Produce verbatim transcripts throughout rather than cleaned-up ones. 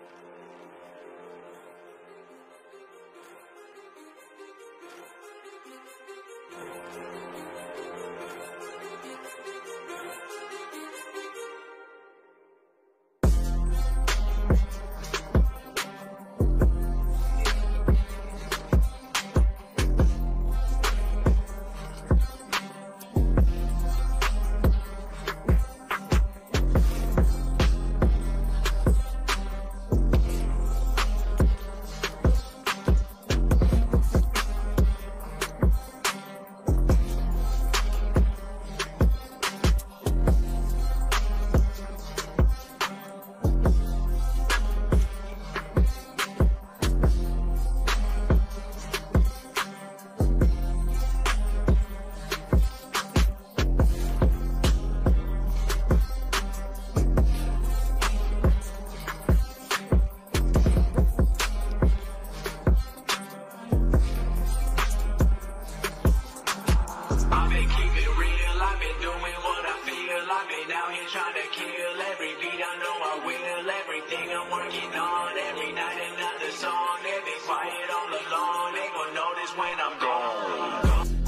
Trying to kill every beat, I know I will. Everything I'm working on, every night another song. They be quiet all along, they gon' notice when I'm gone.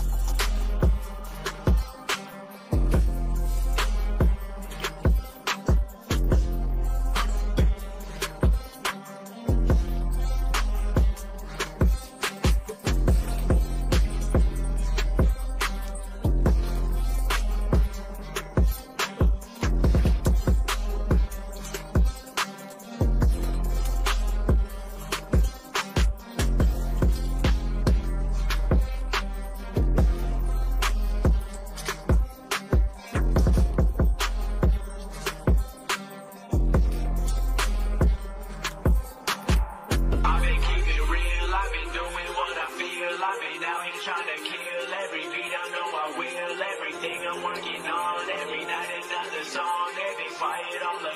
Trying to kill every beat, I know I will. Everything I'm working on, every night another song. They be quiet all the